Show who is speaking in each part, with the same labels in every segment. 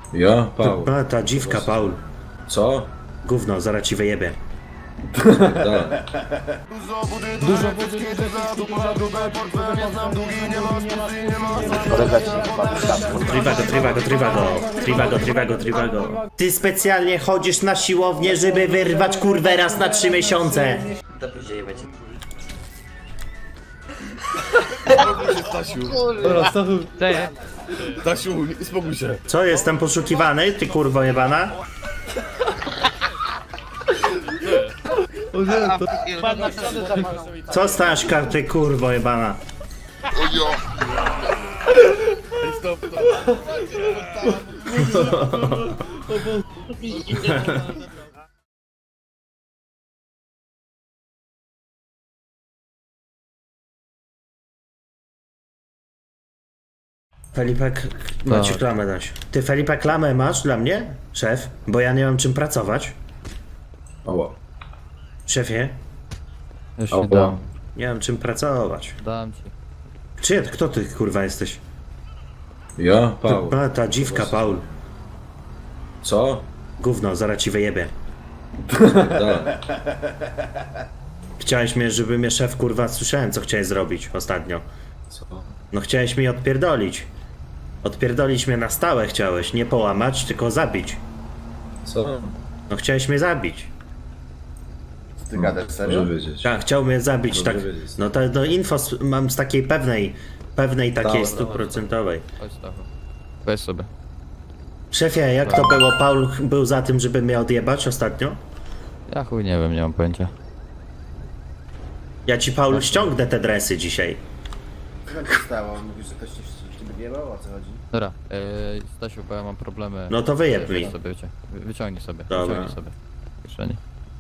Speaker 1: Ja? Paul.
Speaker 2: Ta dziwka, Paul.
Speaker 1: Co?
Speaker 2: Gówno, zaraz ci wyjebie.
Speaker 1: Tak.
Speaker 3: Dużo wody, dużo grube, portfel, nie znam długi, nie masz, nie masz.
Speaker 2: Trivago. Ty specjalnie chodzisz na siłownię, żeby wyrwać kurwę raz na 3 miesiące.
Speaker 4: Stasiu,
Speaker 5: Dobra, Stasiu.
Speaker 4: Stasiu, uspokój się.
Speaker 2: Co, jestem poszukiwany, ty kurwo jebana?
Speaker 5: O nie, to...
Speaker 2: Co Staszka, ty kurwo jebana?
Speaker 4: Stop.
Speaker 2: Felipek, macie klamę dać. Ty Felipe klamę masz dla mnie, szef? Bo ja nie mam czym pracować.
Speaker 1: Ała.
Speaker 2: Szefie,
Speaker 5: Już nie dam.
Speaker 2: nie mam czym pracować.
Speaker 5: Dam ci.
Speaker 2: Kto ty kurwa jesteś?
Speaker 1: Ja? Paul.
Speaker 2: Ta dziwka, Paul.
Speaker 1: Co?
Speaker 2: Gówno, zaraz ci wyjebie.
Speaker 1: Tak.
Speaker 2: Chciałeś mnie, żeby mnie szef kurwa, słyszałem co chciałeś zrobić ostatnio.
Speaker 1: Co?
Speaker 2: No chciałeś mi odpierdolić. Odpierdolić mnie na stałe chciałeś, nie połamać, tylko zabić.
Speaker 1: Co?
Speaker 2: No chciałeś mnie zabić.
Speaker 4: Ty gadasz serio?
Speaker 1: Może wiedzieć.
Speaker 2: Tak, chciał mnie zabić,
Speaker 1: Dobrze
Speaker 2: tak.
Speaker 1: wiedzieć.
Speaker 2: No to no info mam z takiej pewnej takiej
Speaker 1: Dobra,
Speaker 2: stuprocentowej.
Speaker 5: Chodź Stachu. Weź sobie.
Speaker 2: Szefie, jak to było? Paul był za tym, żeby mnie odjebać ostatnio?
Speaker 5: Ja chuj nie wiem, nie mam pojęcia.
Speaker 2: Ja ci, Paul, ściągnę te dresy dzisiaj.
Speaker 4: Co tam się stało? Mówisz, że ktoś ci wyjebał? O co chodzi?
Speaker 5: Dobra, Stasiu, bo ja mam problemy.
Speaker 2: No to wyjeb mi.
Speaker 5: Weź sobie, wyciągnij sobie.
Speaker 2: Dobra.
Speaker 5: Wyciągnij sobie. W kieszeni.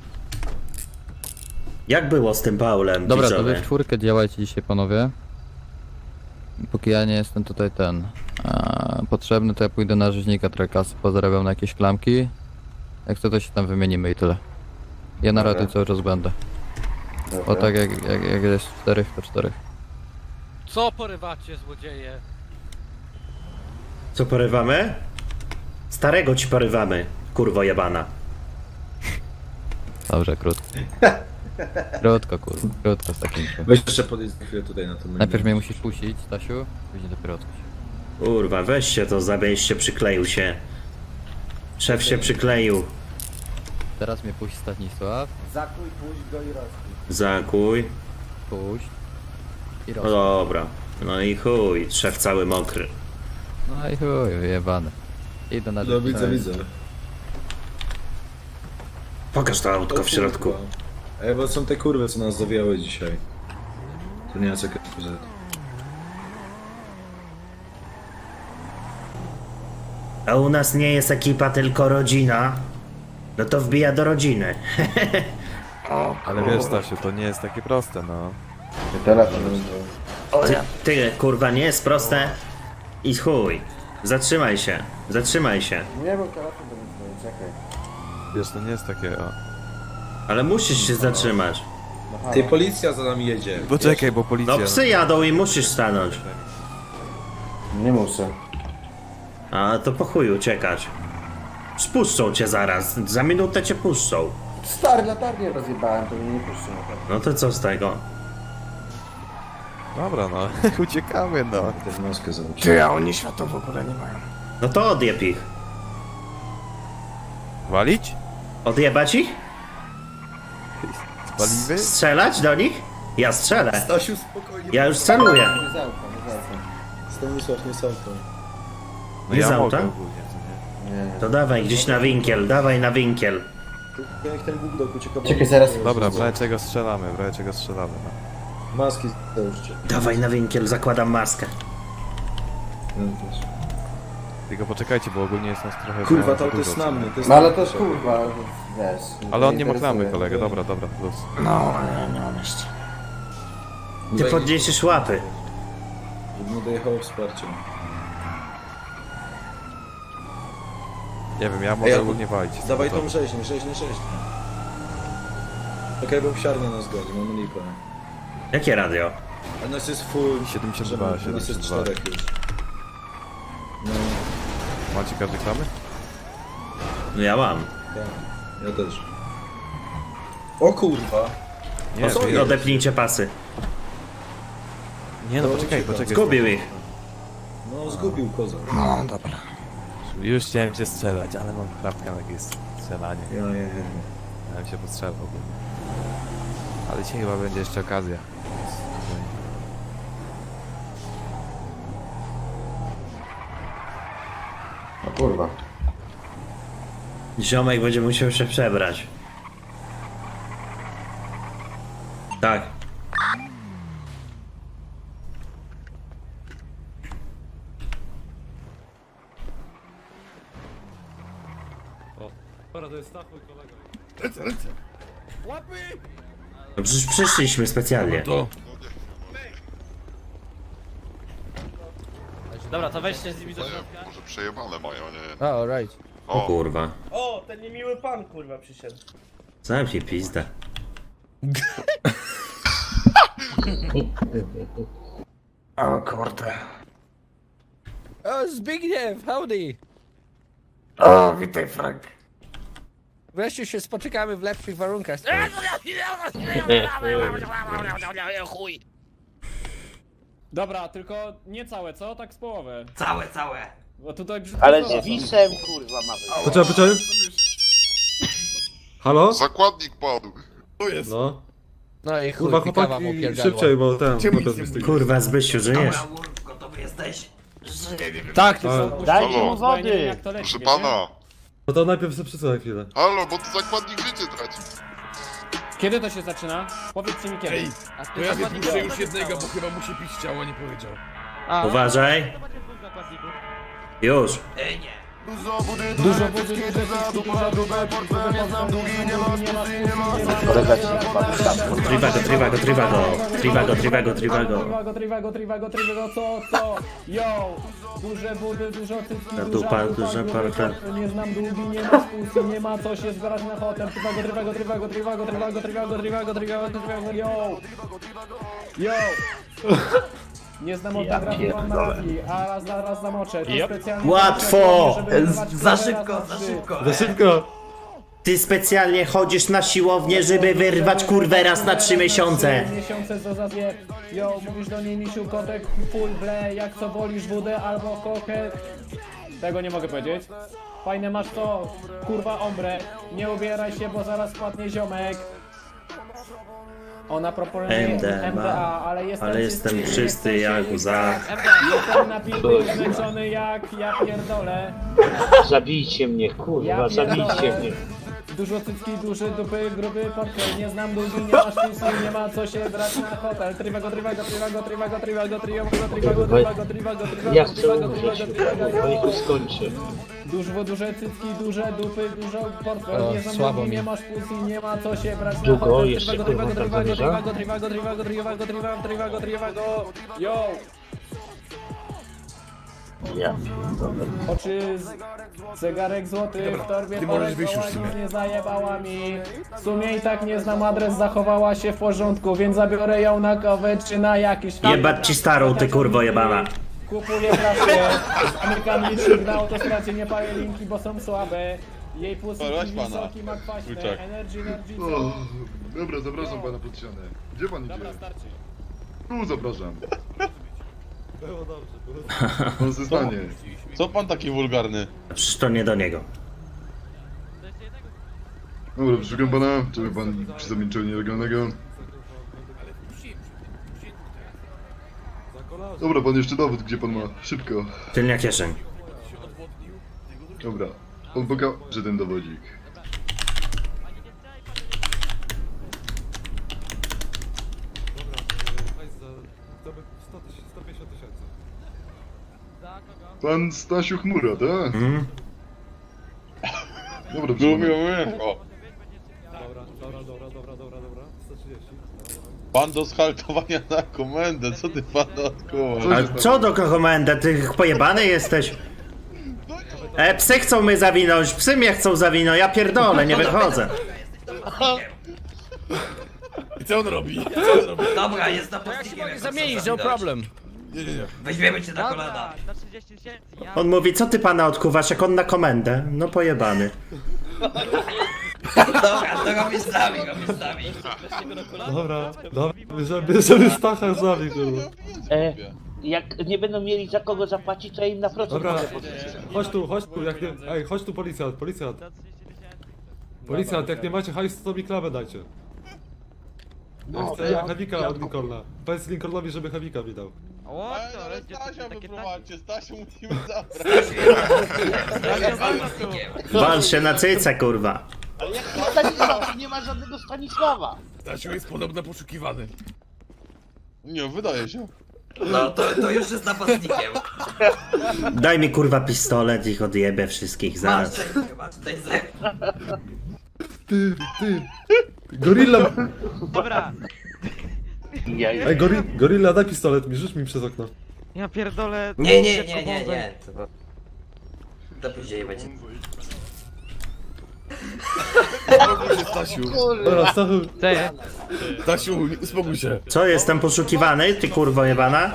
Speaker 2: Jak było z tym Paulem,
Speaker 5: Dobra, to
Speaker 2: widzowie?
Speaker 5: wy w czwórkę działajcie dzisiaj, panowie. Póki ja nie jestem tutaj potrzebny, to ja pójdę na rzeźnika, trochę kasy pozarabiam na jakieś klamki. Jak chcę, to się tam wymienimy i tyle. Ja na radiu cały czas będę. O tak jak jest 4, to 4.
Speaker 6: Co porywacie, złodzieje?
Speaker 2: Co porywamy? Starego ci porywamy, kurwo jebana.
Speaker 5: Dobrze, krótko. Krótko, kurwa, krótko z takim czym.
Speaker 1: Weź jeszcze podejść za chwilę tutaj na to menu.
Speaker 5: Najpierw mnie musisz puścić, Stasiu, później dopiero odkuć.
Speaker 2: Kurwa, weź się to, zabieź się, przykleił się. Szef się przykleił.
Speaker 5: Teraz mnie puść Stanisław,
Speaker 4: Zakuj, puść go i rozkuj.
Speaker 2: Zakuj.
Speaker 5: puść i
Speaker 2: No
Speaker 5: roz.
Speaker 2: dobra. No i chuj, szef cały mokry.
Speaker 5: No i chuj, wyjebane. Idę na
Speaker 1: No widzę.
Speaker 2: Pokaż to autko w środku.
Speaker 1: Ej, bo są te kurwy, co nas zawijały dzisiaj. To nie Jacek FZ.
Speaker 2: A u nas nie jest ekipa, tylko rodzina. No to wbija do rodziny.
Speaker 7: Ale wiesz Stasiu, to nie jest takie proste, no.
Speaker 4: Telefon
Speaker 2: Ty, kurwa, nie jest proste. I chuj. Zatrzymaj się.
Speaker 4: Nie, bo telefon do mnie dzwoni, czekaj.
Speaker 7: Wiesz, to nie jest takie, o.
Speaker 2: Ale musisz się zatrzymać.
Speaker 1: Ty, policja za nami jedzie.
Speaker 7: Poczekaj, bo policja...
Speaker 2: No psy jadą i musisz stanąć.
Speaker 4: Nie muszę.
Speaker 2: A to po chuj uciekać. Spuszczą cię zaraz. Za minutę cię puszczą.
Speaker 4: Stary, latarnię rozjebałem, to mnie nie puszczą.
Speaker 2: No to co z tego?
Speaker 7: Dobra, no. Uciekamy, no.
Speaker 1: Też maskę zrobić.
Speaker 4: Ty, a oni światła w ogóle nie mają.
Speaker 2: No to odjeb ich.
Speaker 7: Walić?
Speaker 2: Odjebać ich?
Speaker 7: Spalimy?
Speaker 2: Strzelać do nich? Ja strzelę.
Speaker 1: Stasiu, spokojnie.
Speaker 2: Ja już celuję.
Speaker 4: Nie załka.
Speaker 1: Stanisław, nie sądzą.
Speaker 7: No
Speaker 2: Nie
Speaker 7: ja
Speaker 2: z
Speaker 7: mogę
Speaker 2: auta?
Speaker 7: ogólnie, co nie?
Speaker 4: Nie.
Speaker 2: To dawaj gdzieś na winkiel, dawaj na winkiel.
Speaker 1: Jak ten Bóg ucieka.
Speaker 4: Czekaj, zaraz.
Speaker 7: Dobra, w razie czego strzelamy, no.
Speaker 1: Maski załóżcie.
Speaker 2: Dawaj na winkiel, zakładam maskę.
Speaker 7: Tylko poczekajcie, bo ogólnie jest nas trochę...
Speaker 1: Kurwa,
Speaker 7: za
Speaker 1: to
Speaker 7: dużo,
Speaker 1: jest
Speaker 7: co
Speaker 1: na
Speaker 7: nie?
Speaker 1: mnie. To jest
Speaker 4: No ale
Speaker 1: na
Speaker 4: to
Speaker 1: mnie.
Speaker 4: kurwa, wiesz.
Speaker 7: Ale on nie ma klamy,
Speaker 4: interesuje.
Speaker 7: kolega, dobra, plus.
Speaker 4: No, ale nie mam jeszcze.
Speaker 2: Ty podniesiesz łapy.
Speaker 1: Żeby mu dojechało wsparcie.
Speaker 7: Nie wiem, ja mogę
Speaker 1: Ej,
Speaker 7: ogólnie walić.
Speaker 1: Dawaj
Speaker 7: To-
Speaker 1: tą rzeźnię. Okej, bo psiarnia nas godzi, mamy lipę.
Speaker 2: Jakie radio?
Speaker 1: A nas jest full.
Speaker 7: 72,
Speaker 1: Nas jest
Speaker 7: 72.
Speaker 1: 4 już. No,
Speaker 7: Macie każdy klamy?
Speaker 2: No ja mam.
Speaker 1: Ja też. O kurwa.
Speaker 7: Nie,
Speaker 1: co
Speaker 7: wy-
Speaker 1: jest?
Speaker 2: Odepnijcie pasy.
Speaker 7: nie no poczekaj.
Speaker 2: Zgubił ich.
Speaker 1: No zgubił kozak.
Speaker 7: No dobra. Już chciałem cię strzelać, ale mam klapkę na jakieś strzelanie.
Speaker 1: Ja.
Speaker 7: Ja bym się postrzelał. Ale dzisiaj chyba będzie jeszcze okazja.
Speaker 5: O kurwa.
Speaker 2: Ziomek będzie musiał się przebrać. Tak. No przecież przyszliśmy specjalnie.
Speaker 6: Dobra, to weźcie z nimi do środka.
Speaker 8: Może przejebane mają, nie?
Speaker 5: O, right.
Speaker 2: O kurwa.
Speaker 9: O, ten niemiły pan kurwa przyszedł.
Speaker 2: Zamknij pizdę.
Speaker 9: O kurde.
Speaker 5: O, Zbigniew, howdy.
Speaker 9: O, witaj Frank.
Speaker 5: Wreszcie się spotykamy w lepszych warunkach. Chuj.
Speaker 10: Dobra, tylko nie całe, co? Tak z połowy.
Speaker 9: Całe.
Speaker 10: Bo tutaj brzydko
Speaker 4: Ale
Speaker 10: wygląda.
Speaker 4: z wisem kurwa mamy.
Speaker 1: Poczekaj. Halo?
Speaker 8: Zakładnik padł.
Speaker 1: No.
Speaker 5: No i chuj,
Speaker 1: Kurwa
Speaker 5: pikawa
Speaker 1: chłopaki,
Speaker 5: mu pierdalła.
Speaker 1: szybciej, bo ten...
Speaker 2: Kurwa, Zbysiu, żyjesz?
Speaker 9: Gotowy jesteś?
Speaker 10: Tak, ty
Speaker 1: Ale-
Speaker 10: są
Speaker 4: Dajcie
Speaker 8: Halo.
Speaker 4: mu
Speaker 10: bo ja nie wiem
Speaker 4: wody.
Speaker 10: jak to leci,
Speaker 8: Proszę
Speaker 10: wiecie?
Speaker 8: pana.
Speaker 1: No to najpierw sobie przysłuchaj chwilę.
Speaker 8: Halo, bo to zakładnik życie traci.
Speaker 10: Kiedy to się zaczyna? Powiedzcie mi kiedy.
Speaker 6: A ty
Speaker 11: To ja
Speaker 6: zakładnik
Speaker 11: wypuszczę
Speaker 6: był.
Speaker 11: już jednego, bo chyba musi pić ciało, nie powiedział.
Speaker 6: A,
Speaker 2: Uważaj. Już.
Speaker 3: Dużo budy,
Speaker 10: Dużo wody, dużo dupę, portfel, nie znam długi, nie ma Trivago, co? Yo! Duże budy, dużo cycki,
Speaker 2: Dupa, duże portfel.
Speaker 10: nie znam długi, nie ma spółki, nie ma co się zbierać na hotel. Trivago, yo! Nie znam odgrafiwan marki, a raz zamoczę. To specjalnie
Speaker 2: Łatwo!
Speaker 10: żeby
Speaker 9: Za szybko.
Speaker 1: Za szybko!
Speaker 2: Ty specjalnie chodzisz na siłownię, żeby wyrwać kurwę raz na 3 miesiące.
Speaker 10: 3 miesiące co za zje. Yo, mówisz do niej misiu, kotek, full ble, jak co wolisz wódę albo kokę. Tego nie mogę powiedzieć. Fajne masz to, kurwa ombre. Nie ubieraj się, bo zaraz spadnie ziomek. Ona proponuje MDA, ale
Speaker 2: jestem czysty jak łza.
Speaker 10: Jestem napity i zmęczony jak ja pierdolę.
Speaker 9: Zabijcie mnie, kurwa, zabijcie mnie.
Speaker 10: Dużo cycki, duży dupy, gruby portfel. Nie znam długi, nie ma sztuki, nie ma co się brać na hotel. Trivago.
Speaker 9: Ja chcę umrzeć, bo niech to skończy.
Speaker 10: Duże cycki, duże dupy, dużo portfel.
Speaker 5: O,
Speaker 10: Nie znam
Speaker 5: słabo
Speaker 10: długi,
Speaker 5: mi.
Speaker 10: nie ma sztuki, nie ma co się brać na
Speaker 9: Długo?
Speaker 10: hotel.
Speaker 9: Jeszcze kurwa tak zamierza?
Speaker 10: Trivago. Yo!
Speaker 9: Ja.
Speaker 10: Oczy zegarek złoty w torbie,
Speaker 11: ty możesz wyjść już w
Speaker 10: nic
Speaker 11: sumie.
Speaker 10: nie zajebała mi. W sumie i tak nie znam adres, zachowała się w porządku, więc zabiorę ją na kawę czy na jakiś...
Speaker 2: Jebać ci starą, ty kurwo jebana.
Speaker 10: Kupuję pracę, Amerykan licznik na autostradzie, nie palę linki, bo są słabe. Jej pusty wysoki ma kwaśne, energy,
Speaker 8: O, dobra, zapraszam pana pod ścianę. Gdzie pan idzie?
Speaker 10: Dobra, starczy.
Speaker 8: Tu zapraszam. Pan se stanie.
Speaker 11: Co pan taki wulgarny?
Speaker 2: Przecież to nie do niego.
Speaker 8: Dobra, przeszukam pana. Czy pan przy zamilczeniu nielegalnego? Dobra, pan jeszcze dowód, gdzie pan ma. Szybko.
Speaker 2: Tylnia kieszeń.
Speaker 8: Dobra. Pan pokaże ten dowodzik. Pan Stasiu Chmura, tak? Dobra,
Speaker 11: Pan do schaltowania na komendę, co ty pan dodatkowo?
Speaker 2: Ale co do komendę, ty pojebany jesteś? Psy chcą mnie zawinąć, psy mnie chcą zawinąć, ja pierdolę, nie wychodzę.
Speaker 11: I co on robi?
Speaker 9: Dobra, jest na
Speaker 6: Ja się mogę zamienić, no problem. Weźmiemy cię na kolana.
Speaker 7: Na 30 000, ja...
Speaker 2: On mówi, co ty pana odkuwasz, jak on na komendę? No pojebany.
Speaker 6: Dobra, to go mi stawi.
Speaker 3: Dobra, bierzemy Stacha z nami, kurwa.
Speaker 9: Jak nie będą mieli za kogo zapłacić, to im na procent
Speaker 3: Dobra,
Speaker 9: mogę podnieść.
Speaker 3: chodź tu, jak nie... Ej, chodź tu policjant. Policjant, jak nie macie hajsu, to mi klamę dajcie. Ja chcę Hewika od Lincolna. Powiedz Lincolnowi, żeby Hewika mi dał.
Speaker 7: O, to
Speaker 11: Ale
Speaker 7: będzie
Speaker 11: Stasia
Speaker 7: takie
Speaker 11: wyprowadźcie, Stasiu musimy zabrać.
Speaker 2: Wal się na cyce, kurwa.
Speaker 9: Ale jak Stanisław, nie ma żadnego Stanisława.
Speaker 11: Stasiu jest podobno poszukiwany. Nie, wydaje się.
Speaker 6: No to już jest napastnikiem.
Speaker 2: Daj mi kurwa pistolet, ich odjebę wszystkich zaraz.
Speaker 6: Masz tutaj zek.
Speaker 3: Ty. Gorilla!
Speaker 7: Dobra,
Speaker 3: Ej, Gorilla, daj pistolet mi, rzuć mi przez okno.
Speaker 7: ja pierdolę...
Speaker 6: Nie. To później będzie.
Speaker 11: Stasiu,
Speaker 3: Dobra, Stachu.
Speaker 7: Cześć.
Speaker 11: Stasiu, uspokój się.
Speaker 2: Co, jestem poszukiwany, ty kurwo jebana?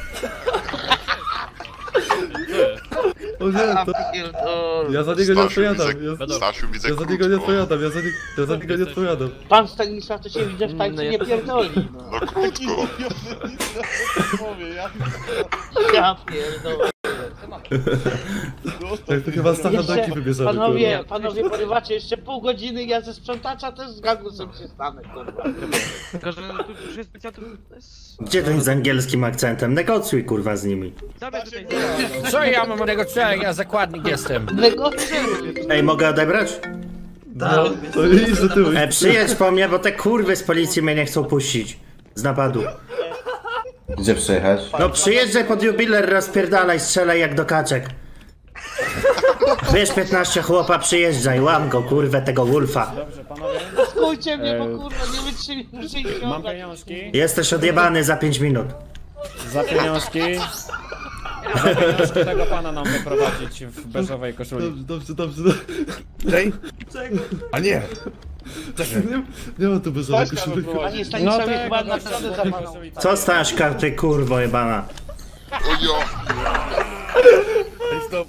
Speaker 3: O nie, to... Ja za niego nie odpowiadam.
Speaker 8: Stasiu, widzę
Speaker 3: Ja za niego nie odpowiadam, ja za niego nie odpowiadam.
Speaker 9: Pan Stanisław to się widzę w tańcu nie pierdoli.
Speaker 8: No krótko.
Speaker 9: Ja pierdolę.
Speaker 3: Tak, to chyba Stacha do ekipy bierzemy,
Speaker 9: Panowie porywacie jeszcze pół godziny, ja ze sprzątacza też z gangusem się stanę, kurwa.
Speaker 7: Tylko, że tu już jest specjalnie...
Speaker 2: Gdzie ten z angielskim akcentem? Negocjuj kurwa z nimi.
Speaker 7: Zabierz tutaj...
Speaker 6: Co ja mam negocjować, ja zakładnik jestem.
Speaker 9: Negocjuj.
Speaker 2: Ej, mogę odebrać?
Speaker 3: No, to idź do tyłu.
Speaker 2: Przyjedź po mnie, bo te kurwy z policji mnie nie chcą puścić. Z napadu.
Speaker 4: Gdzie przyjechać?
Speaker 2: No przyjeżdżaj pod jubiler, rozpierdalaj, strzelaj jak do kaczek. Wiesz, 15 chłopa, przyjeżdżaj, łam go, kurwę, tego Wolfa.
Speaker 10: Dobrze, panowie,
Speaker 9: Skójcie mnie, bo kurwa nie wytrzymię, muszę ich
Speaker 10: mam
Speaker 9: oddać.
Speaker 10: pieniążki.
Speaker 2: Jesteś odjebany za 5 minut.
Speaker 10: Za pieniążki tego pana nam wyprowadzić w beżowej koszuli.
Speaker 3: Dobrze.
Speaker 11: Ej? A nie!
Speaker 3: Nie ma tu bezowej koszuli.
Speaker 9: Panie Stanisławie,
Speaker 10: No
Speaker 9: chyba
Speaker 10: tak,
Speaker 9: na stronę za paną.
Speaker 2: Co stasz, karty, kurwo jebana?
Speaker 8: Ojo!
Speaker 11: Ej, stop.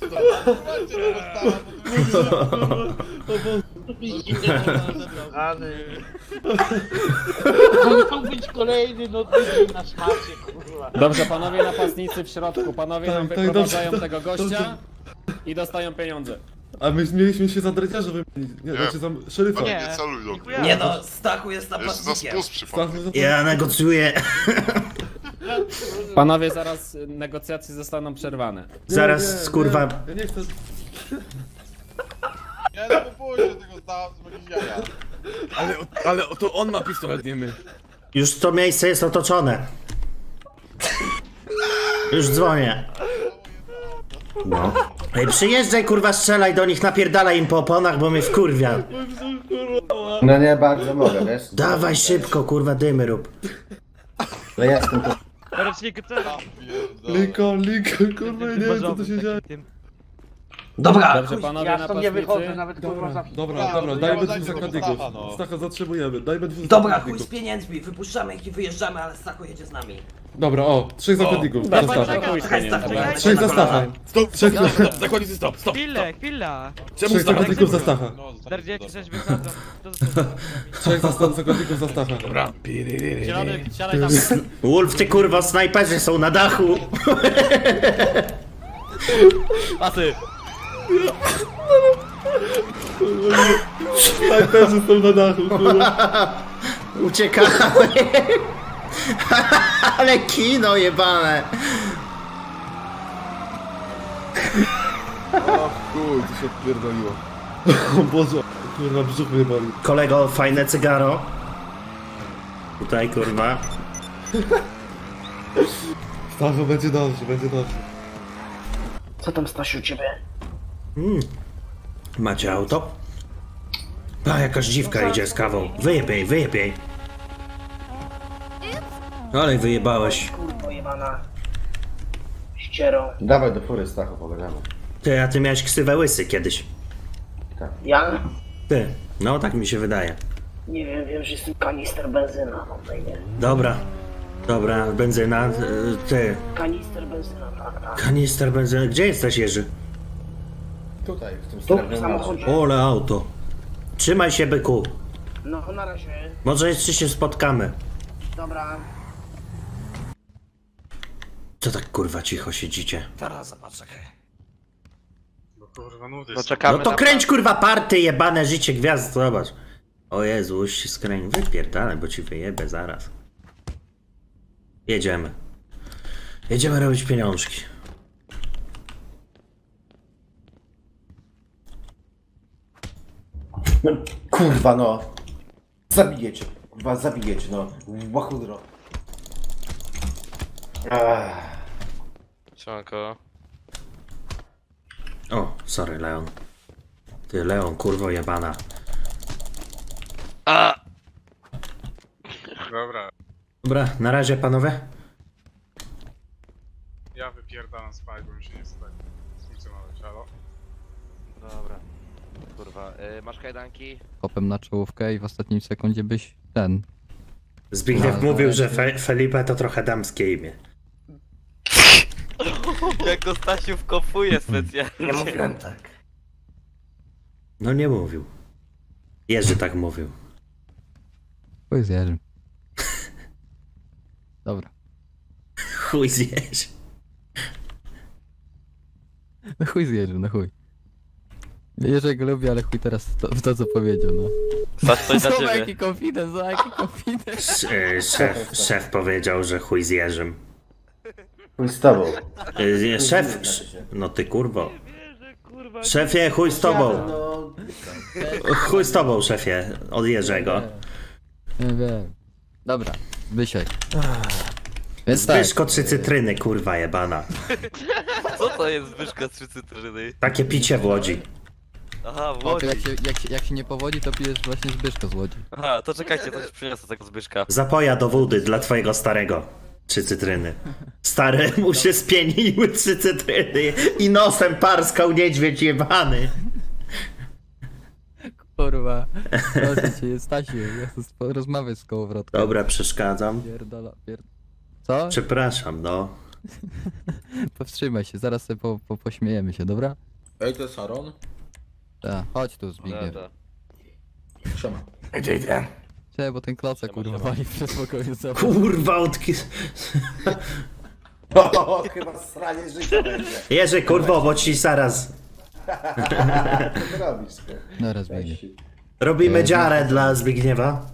Speaker 9: To nie mógł być kolejny, no tydzień na szmacie, kurwa.
Speaker 10: Dobrze, panowie napastnicy w środku, panowie nam
Speaker 3: Tak,
Speaker 10: wyprowadzają
Speaker 3: dobrze,
Speaker 10: tego gościa
Speaker 3: dobrze.
Speaker 10: i dostają pieniądze.
Speaker 3: A my mieliśmy się za dredziarza wymienić. Nie, znaczy za szeryfa.
Speaker 8: Nie celuj do mnie.
Speaker 6: Nie no, Stachu jest
Speaker 8: Jeszcze za
Speaker 6: napastnikiem.
Speaker 8: spust przypadł.
Speaker 3: Stachu,
Speaker 2: Ja negocjuję.
Speaker 10: Panowie, zaraz negocjacje zostaną przerwane.
Speaker 2: Zaraz, kurwa.
Speaker 3: Ja nie chcę.
Speaker 11: Nie, no pójdzie tego Stacha, co będzie jaja. Ale to on ma pistolet, nie my.
Speaker 2: Już to miejsce jest otoczone. Już dzwonię. No. Ej, przyjeżdżaj, kurwa, strzelaj do nich, napierdalaj im po oponach, bo mnie wkurwia.
Speaker 4: No nie bardzo mogę, wiesz?
Speaker 2: Dawaj szybko, kurwa, dymy rób.
Speaker 4: No ja jestem tu.
Speaker 7: Ręcznik, co?
Speaker 3: Lincoln, kurwa, ja nie wiem co tu się dzieje.
Speaker 6: Dobra,
Speaker 10: Dobrze, panowie
Speaker 9: Ja stąd nie wychodzę,
Speaker 10: napastnicy.
Speaker 9: nawet kurwa za...
Speaker 3: Dobra, dajmy dwóch zakładników. Stacha zatrzymujemy, dajmy dwóch
Speaker 6: Dobra, chuj
Speaker 3: zakładników.
Speaker 6: z pieniędzmi, wypuszczamy ich i wyjeżdżamy, ale Stachu jedzie z nami.
Speaker 3: Dobra, o, 3 zakładników.
Speaker 10: Dobra,
Speaker 3: Zostawmy.
Speaker 10: chuj z pieniędzmi.
Speaker 3: 3 za Stacha.
Speaker 11: Stop, zakładnicy, stop.
Speaker 7: Chwila.
Speaker 3: 3 zakładników za Stacha.
Speaker 7: 46 wychodzą.
Speaker 3: 3 zakładników za Stacha.
Speaker 11: Dobra.
Speaker 10: Siadaj tam.
Speaker 2: Wolf, ty kurwa, snajperzy są na dachu.
Speaker 11: Pasy.
Speaker 3: Snajperzy są na dachu, kurwa.
Speaker 2: Uciekamy. Ale kino jebane.
Speaker 11: O chuj, to się odpierdoliło.
Speaker 3: O Boże, kurwa, brzuch mnie boli.
Speaker 2: Kolego, fajne cygaro. Tutaj, kurwa.
Speaker 3: Stachu, będzie dobrze, będzie dobrze.
Speaker 9: Co tam, Stasiu, u ciebie?
Speaker 2: Macie auto? A, jakaś dziwka idzie z kawą. Wyjeb jej. Ale wyjebałeś.
Speaker 9: Kurwa jebana. Ścierą.
Speaker 4: Dawaj do fury, Stachu, pogadamy.
Speaker 2: Ty, a ty miałeś ksywę łysy kiedyś.
Speaker 9: Ja?
Speaker 2: Ty, no tak mi się wydaje.
Speaker 9: Nie wiem, że jestem kanister benzyna. No,
Speaker 2: Dobra. Dobra, benzyna, ty.
Speaker 9: Kanister benzyna, tak.
Speaker 2: Kanister benzyny. Gdzie jesteś, Jerzy?
Speaker 4: Tutaj, w tym
Speaker 9: Tu, w
Speaker 4: srebrnym
Speaker 9: samochodzie.
Speaker 2: Ole auto. Trzymaj się, byku.
Speaker 9: No, na razie.
Speaker 2: Może jeszcze się spotkamy.
Speaker 9: Dobra.
Speaker 2: Co tak kurwa cicho siedzicie?
Speaker 6: Teraz zobaczę.
Speaker 11: No czekamy
Speaker 2: No to kręć kurwa party, jebane życie gwiazd, zobacz. O Jezu, już się skręć. Wypierdalaj, bo ci wyjebę zaraz. Jedziemy. Jedziemy robić pieniążki.
Speaker 4: Kurwa no. Zabijecie. Kurwa zabijecie no. Łachudro.
Speaker 7: Siemanko.
Speaker 2: O, sorry Leon. Ty Leon, kurwo jebana.
Speaker 11: Dobra,
Speaker 2: Dobra, na razie panowie.
Speaker 11: ja wypierdalam spać, bo mi się nie chce tak funkcjonować, halo?
Speaker 7: Dobra. Kurwa, masz kajdanki?
Speaker 5: Kopem na czołówkę i w ostatnim sekundzie byś ten.
Speaker 2: Zbigniew
Speaker 5: No,
Speaker 2: mówił,
Speaker 5: no,
Speaker 2: że Felipe to trochę damskie imię.
Speaker 7: Jak go Stasiu wkopuje specjalnie.
Speaker 6: Nie mówiłem tak.
Speaker 2: No nie mówił. Jerzy tak mówił.
Speaker 5: Chuj zjeżdżę. Dobra.
Speaker 2: Chuj zjeść.
Speaker 5: No chuj zjeżdżę, no chuj. Jerzy go lubię, ale chuj teraz w to co powiedział, no.
Speaker 7: Patrz coś na
Speaker 5: Zobacz
Speaker 7: ciebie.
Speaker 5: jaki confidence, zobacz jaki confidence.
Speaker 2: Szef powiedział, że chuj z Jerzym.
Speaker 4: Chuj z tobą.
Speaker 2: Szef... No ty kurwo. Szefie, chuj z tobą.
Speaker 4: No,
Speaker 2: Chuj z tobą, szefie. Od Jerzego.
Speaker 5: Nie wiem. Dobra, Bysiek. Więc tak.
Speaker 2: Zbyszko 3 cytryny, kurwa jebana.
Speaker 7: Co to jest Zbyszka 3 cytryny?
Speaker 2: Takie picie w Łodzi.
Speaker 7: Aha, w
Speaker 5: O, to
Speaker 7: Łodzi.
Speaker 5: jak się nie powodzi, to pijesz właśnie Zbyszko z Łodzi.
Speaker 7: Aha, to czekajcie, to już przyniosę tego Zbyszka.
Speaker 2: Zapoja do wody dla twojego starego. 3 cytryny. Staremu się spieniły 3 cytryny i nosem parskał niedźwiedź jebany.
Speaker 5: Kurwa. Proszę cię, Stasiu, ja chcę rozmawiać z kołowrotką.
Speaker 2: Dobra, przeszkadzam.
Speaker 5: Pierdala, Co?
Speaker 2: Przepraszam, no.
Speaker 5: Powstrzymaj się, zaraz sobie pośmiejemy się, dobra?
Speaker 1: Ej, to jest Aaron?
Speaker 5: Tak, chodź tu Zbigniew.
Speaker 7: Dobra.
Speaker 1: Siema.
Speaker 6: Gdzie idę?
Speaker 5: Cześć, bo ten klocek kurwa wali przez pokoju za
Speaker 2: Kurwa,
Speaker 4: o, chyba sranie życia będzie.
Speaker 2: Jerzy, kurwo, bo ci zaraz
Speaker 4: Co ty robisz?
Speaker 5: Dobra, Zbigniew.
Speaker 2: robimy dziarę dla Zbigniewa.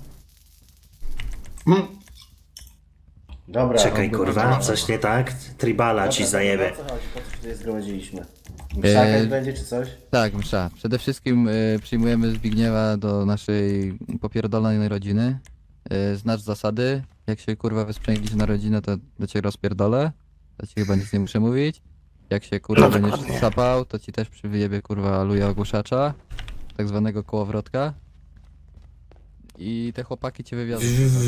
Speaker 4: Dobra.
Speaker 2: Czekaj, kurwa, coś nie tak? Tribala ci zajebie.
Speaker 4: O co chodzi? Po co się tutaj zgromadziliśmy? Msza jakaś będzie czy coś?
Speaker 5: Tak, msza. Przede wszystkim przyjmujemy Zbigniewa do naszej popierdolonej rodziny. Znasz zasady. Jak się kurwa wysprzęglisz na rodzinę, to do ciebie rozpierdolę. To ci chyba nic nie muszę mówić. Jak się kurwa będziesz sapał, to ci też przywyjebie kurwa luja ogłuszacza. Tak zwanego kołowrotka. I te chłopaki cię wywiozą.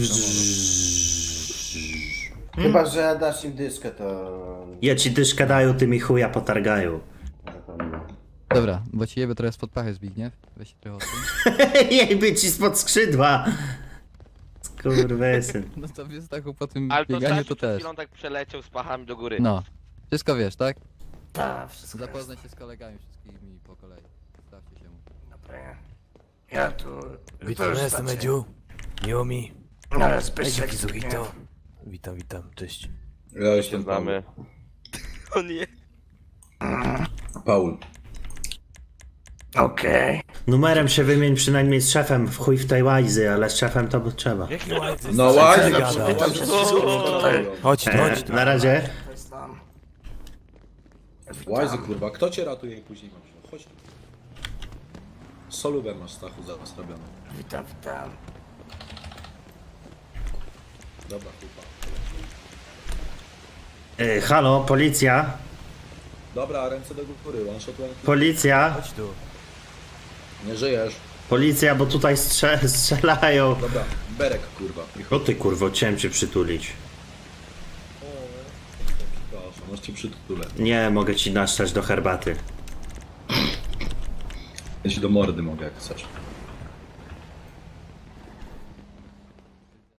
Speaker 4: Chyba, że dasz im dyskę, to...
Speaker 2: Ja ci dyszkę dają, ty mi chuja potargają.
Speaker 5: Dobra, bo ci jebie trochę spod pachy Zbigniew. Weź się trochę odsuń.
Speaker 2: Jejby ci spod skrzydła. Skurwysyn.
Speaker 5: No to jest taką po tym
Speaker 7: Ale to
Speaker 5: bieganiu
Speaker 7: Stasiu
Speaker 5: to
Speaker 7: przed
Speaker 5: też.
Speaker 7: chwilą tak przeleciał z pachami do góry.
Speaker 5: No. Wszystko wiesz, tak?
Speaker 6: Tak, wszystko
Speaker 5: Zapoznaj się z kolegami wszystkimi po kolei. Stawcie się mu.
Speaker 6: Dobra. Ja tu...
Speaker 12: Witam, ja jestem Edziu. Miło mi.
Speaker 6: Ale Zbyszek
Speaker 12: Kizuhito. Witam, witam, cześć.
Speaker 1: Ja jestem
Speaker 7: Znamy. O nie.
Speaker 1: Paul.
Speaker 6: Okej.
Speaker 2: Numerem się wymień przynajmniej z szefem, w chuj w tej łajzy, ale z szefem to by trzeba.
Speaker 12: Jaki łajcy?
Speaker 1: No ładnie,
Speaker 6: Witam się z wszystkimi tutaj.
Speaker 12: Chodź tu, chodź tu.
Speaker 2: Na razie.
Speaker 6: To jest tam.
Speaker 1: Łajzy, kurwa, kto cię ratuje i później mam się? Chodź tu. Solubę masz, Stachu, zaraz robione.
Speaker 6: Witam, witam.
Speaker 1: Dobra, kurwa.
Speaker 2: Halo, policja.
Speaker 1: Dobra, ręce do góry, one shot one.
Speaker 2: Policja.
Speaker 12: Chodź tu.
Speaker 1: Nie żyjesz.
Speaker 2: Policja, bo tutaj strzelają.
Speaker 1: Dobra, berek, kurwa.
Speaker 2: O ty kurwo, chciałem cię przytulić.
Speaker 1: Przepraszam, masz cię przytulę.
Speaker 2: Nie, mogę ci naszczać do herbaty.
Speaker 1: Ja ci do mordy mogę, jak chcesz.